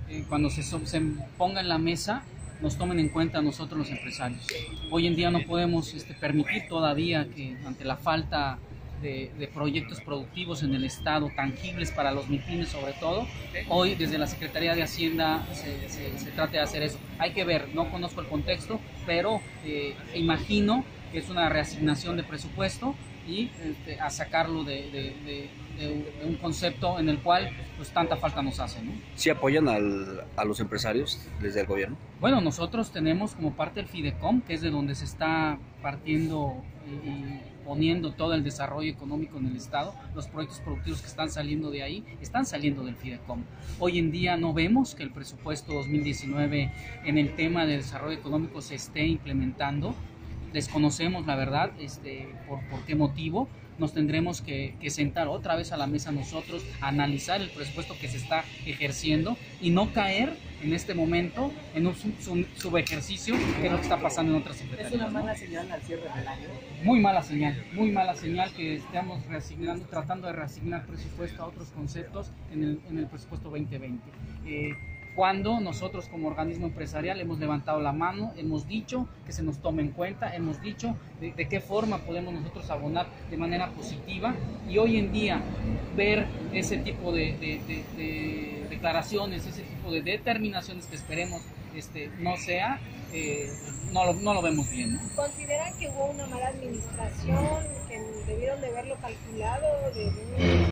cuando se ponga en la mesa, nos tomen en cuenta a nosotros los empresarios. Hoy en día no podemos permitir todavía que, ante la falta de proyectos productivos en el Estado, tangibles para los MIPYMES sobre todo, hoy desde la Secretaría de Hacienda se trata de hacer eso. Hay que ver, no conozco el contexto, pero imagino que es una reasignación de presupuesto y a sacarlo de un concepto en el cual pues tanta falta nos hace, ¿no? ¿Sí apoyan a los empresarios desde el gobierno? Bueno, nosotros tenemos como parte del Fidecom, que es de donde se está partiendo y poniendo todo el desarrollo económico en el Estado. Los proyectos productivos que están saliendo de ahí están saliendo del Fidecom. Hoy en día no vemos que el presupuesto 2019 en el tema de desarrollo económico se esté implementando. Desconocemos la verdad por qué motivo. Nos tendremos que sentar otra vez a la mesa nosotros, a analizar el presupuesto que se está ejerciendo y no caer en este momento en un subejercicio, que es lo que está pasando en otras secretarías. ¿Es una mala señal al cierre del año? Muy mala señal que estemos tratando de reasignar presupuesto a otros conceptos en el presupuesto 2020. Cuando nosotros como organismo empresarial hemos levantado la mano, hemos dicho que se nos tome en cuenta, hemos dicho de qué forma podemos nosotros abonar de manera positiva, y hoy en día ver ese tipo de declaraciones, ese tipo de determinaciones que esperemos no lo vemos bien, ¿no? ¿Consideran que hubo una mala administración, que debieron de haberlo calculado?